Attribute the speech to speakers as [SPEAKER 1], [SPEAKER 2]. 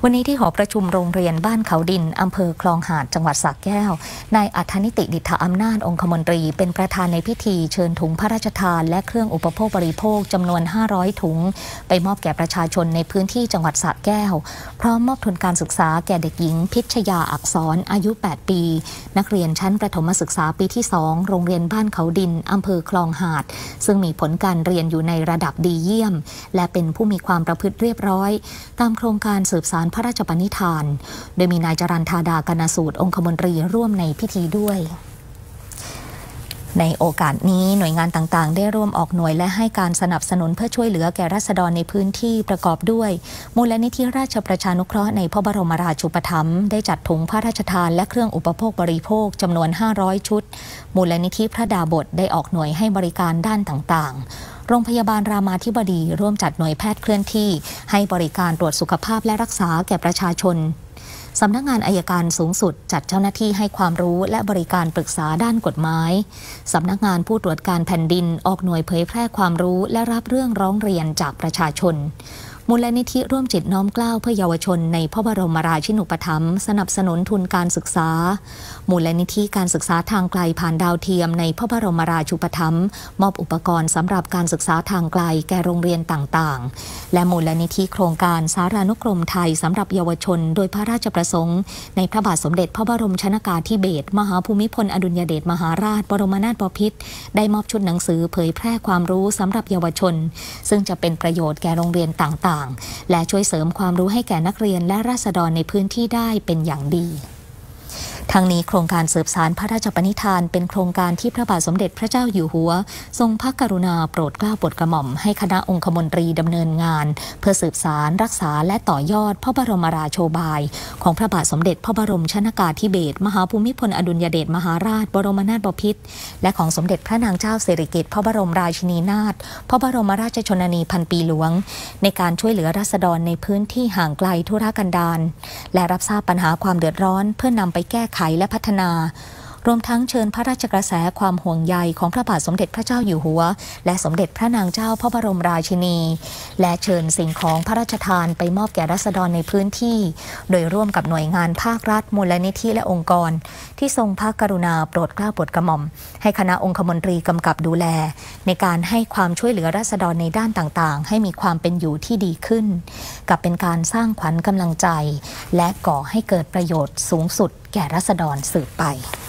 [SPEAKER 1] วันนี้ที่หอประชุมโรงเรียนบ้านเขาดินอำเภอคลองหาดจังหวัดสระแก้วนายอัธนิติดิษฐอำนาจองคมนตรีเป็นประธานในพิธีเชิญถุงพระราชทานและเครื่องอุปโภคบริโภคจำนวน500ถุงไปมอบแก่ประชาชนในพื้นที่จังหวัดสระแก้วพร้อมมอบทุนการศึกษาแก่เด็กหญิงพิชยาอักษรอายุ8ปีนักเรียนชั้นประถมศึกษาปีที่2โรงเรียนบ้านเขาดินอำเภอคลองหาดซึ่งมีผลการเรียนอยู่ในระดับดีเยี่ยมและเป็นผู้มีความประพฤติเรียบร้อยตามโครงการสืบสานพระราชปณิธานโดยมีนายจรัญธาดากนสูตรองคมนตรีร่วมในพิธีด้วยในโอกาสนี้หน่วยงานต่างๆได้ร่วมออกหน่วยและให้การสนับสนุนเพื่อช่วยเหลือแก่ราษฎรในพื้นที่ประกอบด้วยมูลนิธิราชประชานุเคราะห์ในพระบรมราชูปถัมภ์ได้จัดถุงพระราชทานและเครื่องอุปโภคบริโภคจำนวน500ชุดมูลนิธิพระดาบสได้ออกหน่วยให้บริการด้านต่างๆโรงพยาบาลรามาธิบดีร่วมจัดหน่วยแพทย์เคลื่อนที่ให้บริการตรวจสุขภาพและรักษาแก่ประชาชนสำนักงานอัยการสูงสุดจัดเจ้าหน้าที่ให้ความรู้และบริการปรึกษาด้านกฎหมายสำนักงานผู้ตรวจการแผ่นดินออกหน่วยเผยแพร่ความรู้และรับเรื่องร้องเรียนจากประชาชนมูลนิธิร่วมจิตน้อมเกล้าเพื่อเยาวชนในพระบรมราชินูปถัมภ์สนับสนุนทุนการศึกษามูลนิธิการศึกษาทางไกลผ่านดาวเทียมในพระบรมราชูปถัมภ์มอบอุปกรณ์สำหรับการศึกษาทางไกลแก่โรงเรียนต่างๆและมูลนิธิโครงการสารานุกรมไทยสำหรับเยาวชนโดยพระราชประสงค์ในพระบาทสมเด็จพระบรมชนกาธิเบศรมหาภูมิพลอดุลยเดชมหาราชบรมนาถบพิตรได้มอบชุดหนังสือเผยแพร่ความรู้สำหรับเยาวชนซึ่งจะเป็นประโยชน์แก่โรงเรียนต่างๆและช่วยเสริมความรู้ให้แก่นักเรียนและราษฎรในพื้นที่ได้เป็นอย่างดีทั้งนี้โครงการสืบสานพระราชปณิธานเป็นโครงการที่พระบาทสมเด็จพระเจ้าอยู่หัวทรงพระกรุณาโปรดเกล้าโปรดกระหม่อมให้คณะองคมนตรีดำเนินงานเพื่อสืบสานรักษาและต่อยอดพระบรมราโชบายของพระบาทสมเด็จพระบรมชนกาธิเบศรมหาภูมิพลอดุลยเดชมหาราชบรมนาถบพิตรและของสมเด็จพระนางเจ้าสิริกิติ์พระบรมราชินีนาถพระบรมราชชนนีพันปีหลวงในการช่วยเหลือราษฎรในพื้นที่ห่างไกลทุรกันดารและรับทราบปัญหาความเดือดร้อนเพื่อนำไปแก้ไขและพัฒนารวมทั้งเชิญพระราชกระแสความห่วงใยของพระบาทสมเด็จพระเจ้าอยู่หัวและสมเด็จพระนางเจ้าพระบรมราชินีและเชิญสิ่งของพระราชทานไปมอบแก่ราษฎรในพื้นที่โดยร่วมกับหน่วยงานภาครัฐมูลนิธิและองค์กรที่ทรงพระกรุณาโปรดเกล้าโปรดกระหม่อมให้คณะองคมนตรีกำกับดูแลในการให้ความช่วยเหลือราษฎรในด้านต่างๆให้มีความเป็นอยู่ที่ดีขึ้นกับเป็นการสร้างขวัญกำลังใจและก่อให้เกิดประโยชน์สูงสุดแก่ราษฎรสืบไป